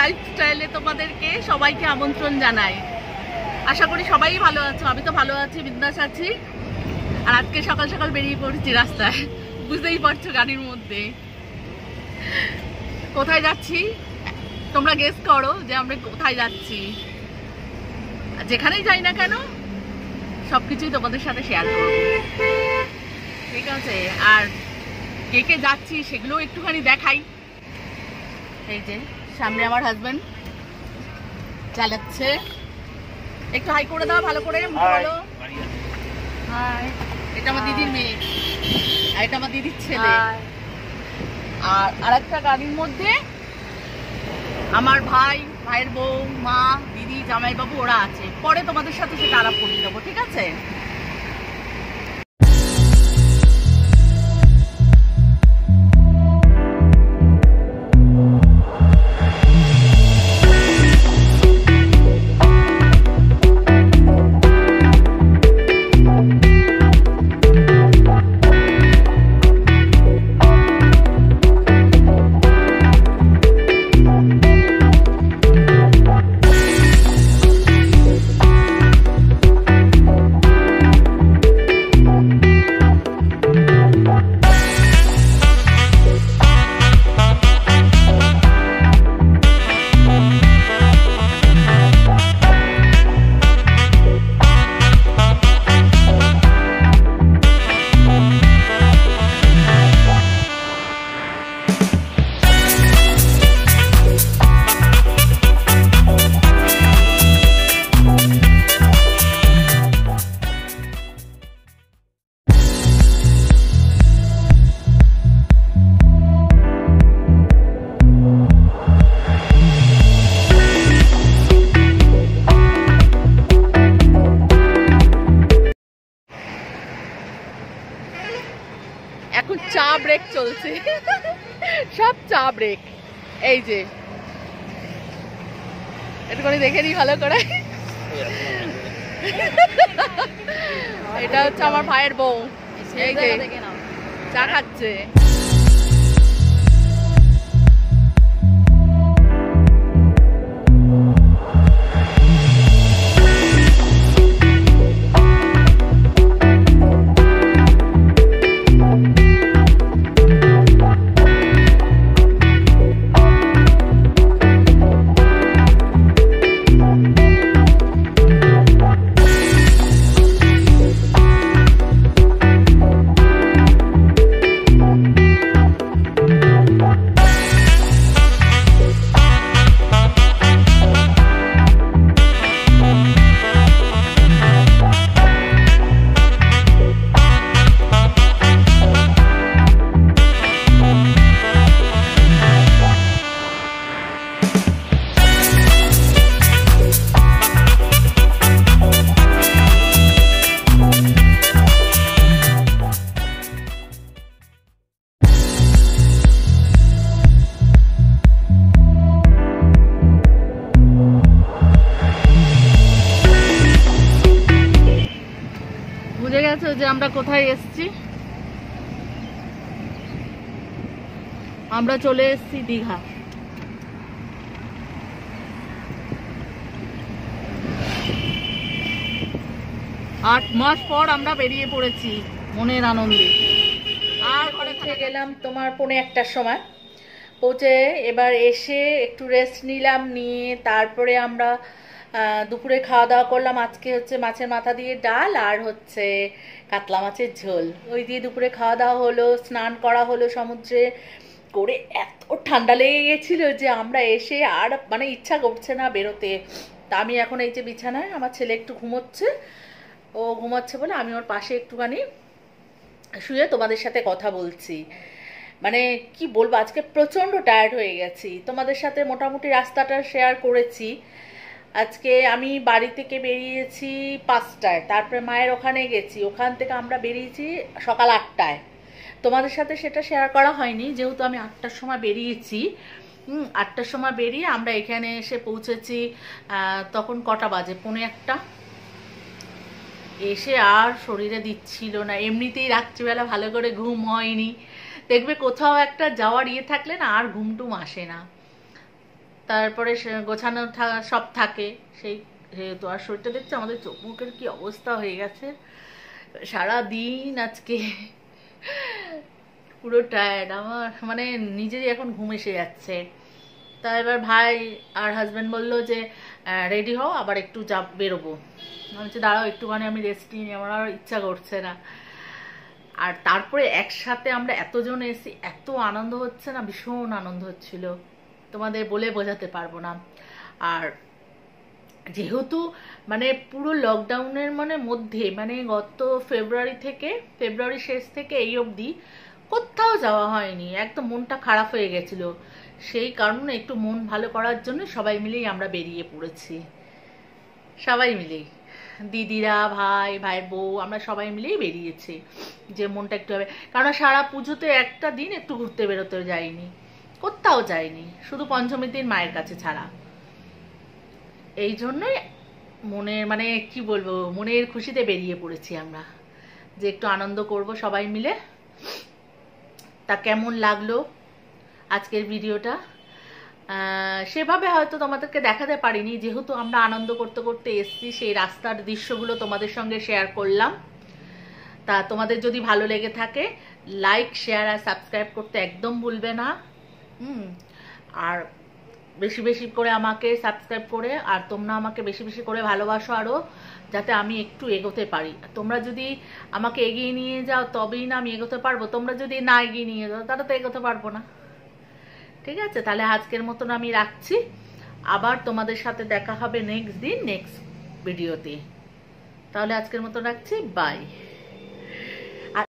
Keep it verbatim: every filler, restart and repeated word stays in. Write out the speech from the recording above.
লাইফস্টাইলে তোমাদেরকে সবাইকে আমন্ত্রণ জানাই। আশা করি সবাই ভালো আছো, আমি তো ভালো আছি, বিন্দাস আছি। আর আজকে সকাল সকাল বেরিয়ে পড়েছি রাস্তায়, বুঝতেই পারছো গাড়ির মধ্যে। কোথায় যাচ্ছি তোমরা গেস করো যে আমরা কোথায় যাচ্ছি। যেখানেই যাই না কেন সবকিছুই তোমাদের সাথে শেয়ার করবো, ঠিক আছে? আর কে কে যাচ্ছি সেগুলো একটুখানি দেখাই। এই যে সামনে আমার হাজবেন্ড চালাচ্ছে, একটু হাই করে দাও ভালো করে, বলো হাই। এটা আমার দিদির মেয়ে আর এটা আমার দিদির ছেলে। আর আরেকটা গাড়ির মধ্যে আমার ভাই, ভাইয়ের বউ, মা, দিদি, জামাইবাবু ওরা আছে। পরে তোমাদের সাথে সেটা আলাপ করিয়ে দেবো, ঠিক আছে? এখন চা ব্রেক চলছে, সব চা ব্রেক। এই যে একটুখানি দেখে নিই ভালো করে। এটা হচ্ছে আমার ভাইয়ের বউ, এই যে চা খাচ্ছে। বুঝে গেছো যে আমরা কোথায় এসেছি? আমরা চলে এসেছি দীঘা। আট মাস পর আমরা বেরিয়ে পড়েছি মনের আনন্দে। আর ঘরে থেকে গেলাম তোমার পৌনে একটার সময় পৌঁছে। এবার এসে একটু রেস্ট নিলাম, নিয়ে তারপরে আমরা দুপুরে খাওয়া দাওয়া করলাম। আজকে হচ্ছে মাছের মাথা দিয়ে ডাল আর হচ্ছে কাতলা মাছের ঝোল, ওই দিয়ে দুপুরে খাওয়া দাওয়া হলো। স্নান করা হলো সমুদ্রে করে, এত ঠান্ডা লেগে গেছিলো যে আমরা এসে আর মানে ইচ্ছা করছে না বেরোতে। তা আমি এখন এই যে বিছানায়, আমার ছেলে একটু ঘুমোচ্ছে, ও ঘুমাচ্ছে বলে আমি ওর পাশে একটুখানি শুয়ে তোমাদের সাথে কথা বলছি। মানে কি বলবো, আজকে প্রচণ্ড টায়ার্ড হয়ে গেছি। তোমাদের সাথে মোটামুটি রাস্তাটা শেয়ার করেছি। আজকে আমি বাড়ি থেকে বেরিয়েছি পাঁচটায়, তারপরে মায়ের ওখানে গেছি, ওখান থেকে আমরা বেরিয়েছি সকাল আটটায়। তোমাদের সাথে সেটা শেয়ার করা হয়নি যেহেতু আমি আটটার সময় বেরিয়েছি। হুম আটটার সময় বেরিয়ে আমরা এখানে এসে পৌঁছেছি তখন কটা বাজে, পৌনে একটা। এসে আর শরীরে দিচ্ছিল না, এমনিতেই রাত্রিবেলা ভালো করে ঘুম হয়নি। দেখবে কোথাও একটা যাওয়ার ইয়ে থাকলে না আর ঘুমটুম আসে না। তারপরে গোছানো সব থাকে সেই যেহেতু। আর শরীরটা দেখছো আমাদের চোখ মুখের কি অবস্থা হয়ে গেছে, সারা দিন আজকে পুরো টায়ার্ড আমার, মানে নিজেরই এখন ঘুম এসে যাচ্ছে। তা এবার ভাই আর হাজব্যান্ড বললো যে রেডি হও, আবার একটু যা বেরোবো। আমি বলছি দাঁড়াও একটুখানি আমি রেস্ট নিই, আমার আর ইচ্ছা করছে না। আর তারপরে একসাথে আমরা এতজন এসি, এত আনন্দ হচ্ছে না, ভীষণ আনন্দ হচ্ছিল, তোমাদের বলে বোঝাতে পারবো না। আর যেহেতু মানে পুরো লকডাউনের মানে মধ্যে মানে গত ফেব্রুয়ারি থেকে ফেব্রুয়ারি শেষ থেকে এই অবধি কোথাও যাওয়া হয়নি, একদম মনটা খারাপ হয়ে গেছিল। সেই কারণে একটু মন ভালো করার জন্য সবাই মিলেই আমরা বেরিয়ে পড়েছি, সবাই মিলেই, দিদিরা, ভাই, ভাইয়ের বউ, আমরা সবাই মিলেই বেরিয়েছি যে মনটা একটু হবে। কারণ সারা পুজোতে একটা দিন একটু ঘুরতে বেরোতে যাইনি, কোথাও যাইনি, শুধু পঞ্চমীর দিন মায়ের কাছে ছাড়া। এই জন্যই মনের মানে কি বলবো, মনের খুশিতে বেরিয়ে পড়েছি আমরা যে একটু আনন্দ করব সবাই মিলে। তা কেমন লাগলো আজকের ভিডিওটা? সেভাবে হয়তো তোমাদেরকে দেখাতে পারিনি, যেহেতু আমরা আনন্দ করতে করতে এসছি, সেই রাস্তার দৃশ্যগুলো তোমাদের সঙ্গে শেয়ার করলাম। তা তোমাদের যদি ভালো লেগে থাকে লাইক, শেয়ার আর সাবস্ক্রাইব করতে একদম ভুলবে না। হুম আর বেশি বেশি করে আমাকে সাবস্ক্রাইব করে, আর তোমরা আমাকে বেশি বেশি করে ভালোবাসো আরও, যাতে আমি একটু এগোতে পারি। তোমরা যদি আমাকে এগিয়ে নিয়ে যাও তবেই না আমি এগোতে পারবো, তোমরা যদি না এগিয়ে নিয়ে যাও তাহলে তো এগোতে পারবো না। ঠিক আছে, তাহলে আজকের মতন আমি রাখছি, আবার তোমাদের সাথে দেখা হবে নেক্সট দিন নেক্সট ভিডিওতে। তাহলে আজকের মতন রাখছি, বাই।